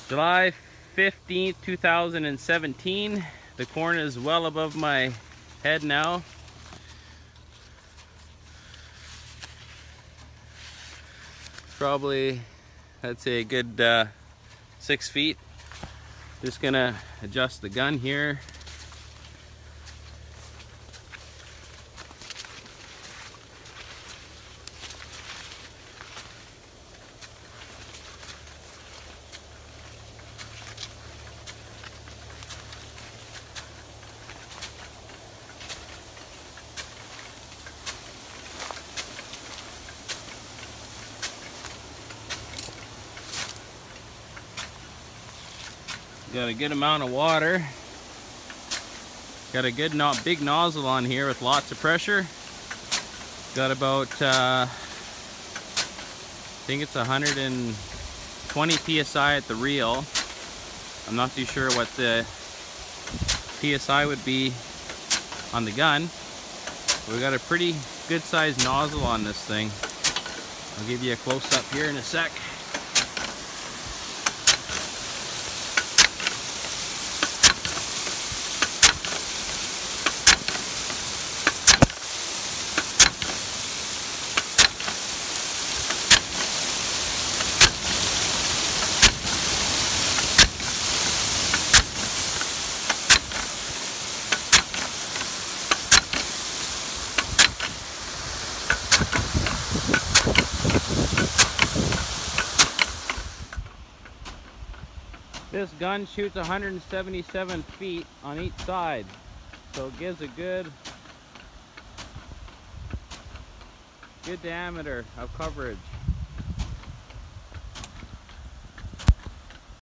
July 15th, 2017. The corn is well above my head now. Probably, I'd say a good 6 feet. Just gonna adjust the gun here. Got a good amount of water. Got a good big nozzle on here with lots of pressure. Got about I think it's 120 psi at the reel. I'm not too sure what the psi would be on the gun. We got a pretty good sized nozzle on this thing. I'll give you a close up here in a sec. This gun shoots 177 feet on each side, so it gives a good diameter of coverage.